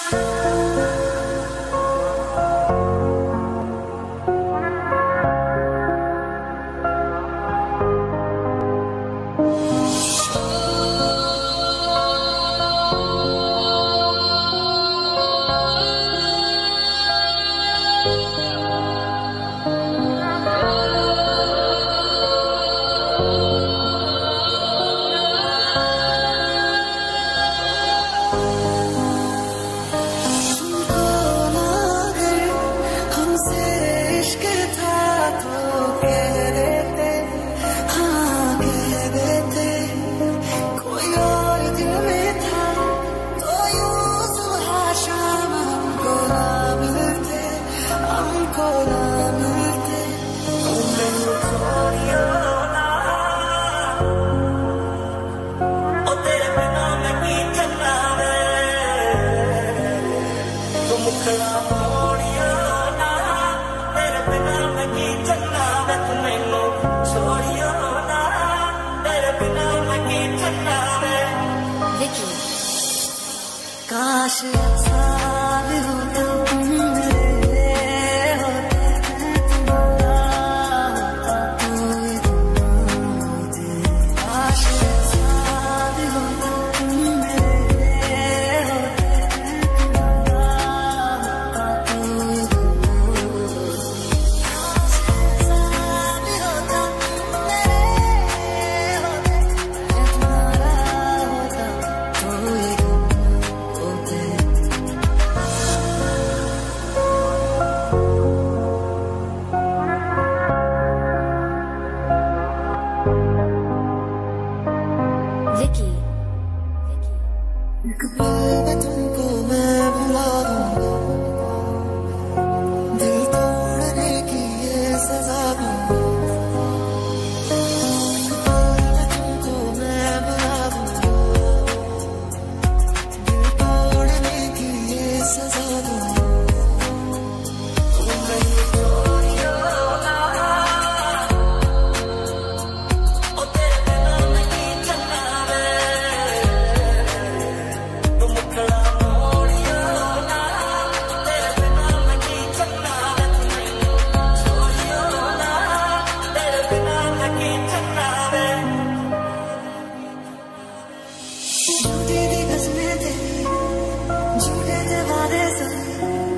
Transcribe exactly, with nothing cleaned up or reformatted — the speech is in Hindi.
काश ऐसा भी होता तुम मेरे होते, तुम्हारा होता कोई होते। काश ऐसा भी होता तुम मेरे होते, तुम्हारा होता कोई होते। काश ऐसा भी होता तुम मेरे होते, तुम्हारा होता कोई होते। Vicky, एक पल में तुमको मैं भुला दूंगा, दिल तोड़ने की ये सजा दूंगा। एक पल में तुमको मैं भुला दूंगा, दिल तोड़ने की ये सजा दूंगा। तुम नहीं छोड़ियो ना, ओ तेरे बिना नहीं चलना वे। तुम खड़ा मोड़ियो ना, तेरे बिना नहीं चलना वे। तुम छोड़ियो ना, तेरे बिना नहीं चलना वे। झूठी दी कसमें तेरी, झूठे थे वादे सब,